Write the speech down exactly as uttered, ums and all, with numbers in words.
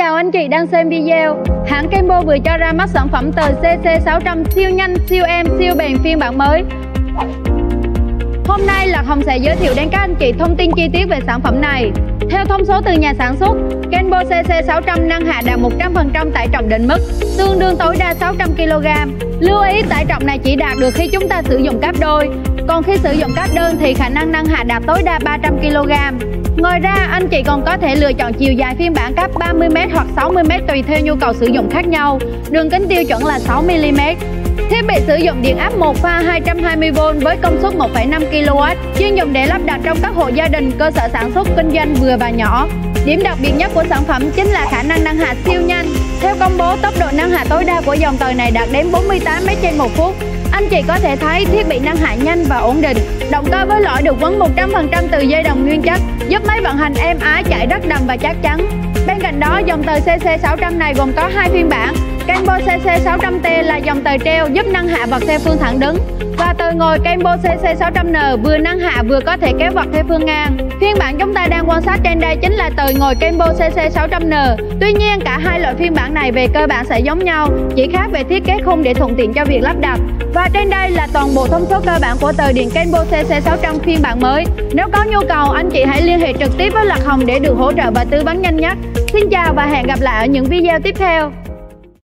chào anh chị đang xem video. Hãng Kenbo vừa cho ra mắt sản phẩm tờ C C sáu trăm siêu nhanh, siêu êm, siêu bền phiên bản mới. Hôm nay Lạc Hồng sẽ giới thiệu đến các anh chị thông tin chi tiết về sản phẩm này. Theo thông số từ nhà sản xuất, Kenbo C C sáu trăm nâng hạ đạt một trăm phần trăm tải trọng định mức, tương đương tối đa sáu trăm ki lô gam. Lưu ý tải trọng này chỉ đạt được khi chúng ta sử dụng cáp đôi, còn khi sử dụng cáp đơn thì khả năng nâng hạ đạt tối đa ba trăm ki lô gam. Ngoài ra, anh chị còn có thể lựa chọn chiều dài phiên bản cáp ba mươi mét hoặc sáu mươi mét tùy theo nhu cầu sử dụng khác nhau. Đường kính tiêu chuẩn là sáu mi li mét. Thiết bị sử dụng điện áp một pha hai trăm hai mươi vôn với công suất một phẩy năm ki lô oát, chuyên dùng để lắp đặt trong các hộ gia đình, cơ sở sản xuất, kinh doanh vừa và nhỏ. Điểm đặc biệt nhất của sản phẩm chính là khả năng nâng hạ siêu nhanh. Theo công bố, tốc độ nâng hạ tối đa của dòng tời này đạt đến bốn mươi tám mét trên một phút. Anh chị có thể thấy thiết bị nâng hạ nhanh và ổn định. Động cơ với lõi được quấn một trăm phần trăm từ dây đồng nguyên chất, giúp máy vận hành êm ái, chạy rất đầm và chắc chắn. Bên cạnh đó, dòng tời C C sáu trăm này gồm có hai phiên bản. Kenbo C C sáu trăm T là dòng tời treo giúp nâng hạ vật theo phương thẳng đứng, và tời ngồi Kenbo C C sáu trăm N vừa nâng hạ vừa có thể kéo vật theo phương ngang. Phiên bản chúng ta đang quan sát trên đây chính là tời ngồi Kenbo C C sáu trăm N. Tuy nhiên, cả hai loại phiên bản này về cơ bản sẽ giống nhau, chỉ khác về thiết kế khung để thuận tiện cho việc lắp đặt. Và trên đây là toàn bộ thông số cơ bản của tời điện Kenbo C C sáu trăm phiên bản mới. Nếu có nhu cầu, anh chị hãy liên hệ trực tiếp với Lạc Hồng để được hỗ trợ và tư vấn nhanh nhất. Xin chào và hẹn gặp lại ở những video tiếp theo.